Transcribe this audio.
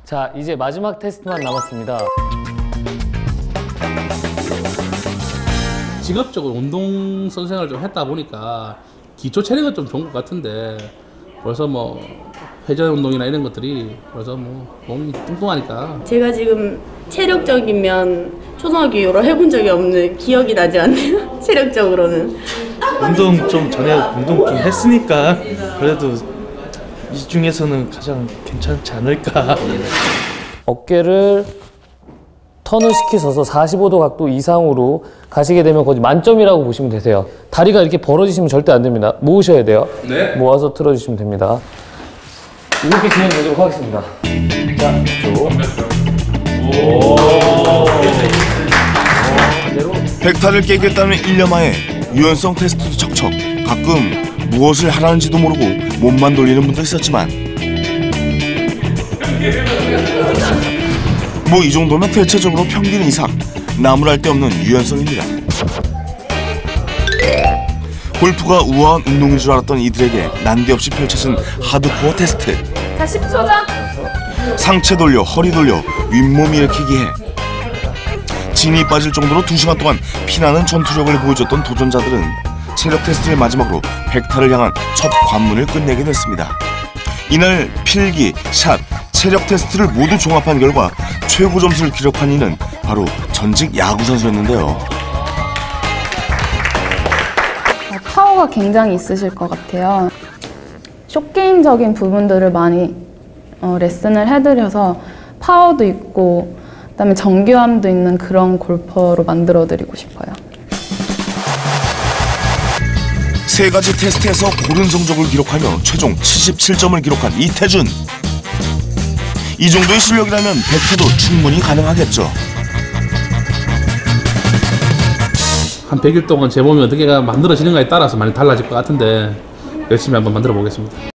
자, 이제 마지막 테스트만 남았습니다. 직업적으로 운동 선생을 좀 했다 보니까 기초 체력은 좀 좋은 것 같은데 벌써 뭐 회전 운동이나 이런 것들이 벌써 뭐 몸이 뚱뚱하니까. 제가 지금 체력적이면 초등학교 이후로 해본 적이 없는 기억이 나지 않네요. 체력적으로는. 운동 좀 전에 운동 좀 했으니까 그래도 이 중에서는 가장 괜찮지 않을까. 어깨를 턴을 시키셔서 45도 각도 이상으로 가시게 되면 거의 만점이라고 보시면 되세요. 다리가 이렇게 벌어지시면 절대 안 됩니다. 모으셔야 돼요. 네. 모아서 틀어주시면 됩니다. 이렇게 진행되도록 하겠습니다. 자, 쭉. 백타를 깨겠다는 일념하에 유연성 테스트도 척척, 가끔 무엇을 하라는지도 모르고 몸만 돌리는 분도 있었지만 뭐 이 정도면 대체적으로 평균 이상, 나무랄 데 없는 유연성입니다. 골프가 우아한 운동인 줄 알았던 이들에게 난데없이 펼쳐진 하드코어 테스트. 자, 10초다. 상체 돌려, 허리 돌려, 윗몸 일으키기 해. 진이 빠질 정도로 2시간 동안 피나는 전투력을 보여줬던 도전자들은 체력 테스트를 마지막으로 백타를 향한 첫 관문을 끝내게 됐습니다. 이날 필기, 샷, 체력 테스트를 모두 종합한 결과 최고 점수를 기록한 이는 바로 전직 야구 선수였는데요. 파워가 굉장히 있으실 것 같아요. 숏게임적인 부분들을 많이 레슨을 해드려서 파워도 있고 그다음에 정교함도 있는 그런 골퍼로 만들어드리고 싶어요. 세 가지 테스트에서 고른 성적을 기록하며 최종 77점을 기록한 이태준. 이 정도의 실력이라면 백타도 충분히 가능하겠죠. 한 100일 동안 제 몸이 어떻게 만들어지는가에 따라서 많이 달라질 것 같은데 열심히 한번 만들어 보겠습니다.